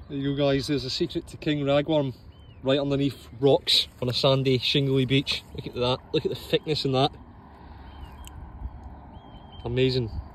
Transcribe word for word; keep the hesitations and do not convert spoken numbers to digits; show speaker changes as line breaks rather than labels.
There you go guys, there's a secret to King Ragworm right underneath rocks on a sandy, shingly beach. Look at that, look at the thickness in that. Amazing.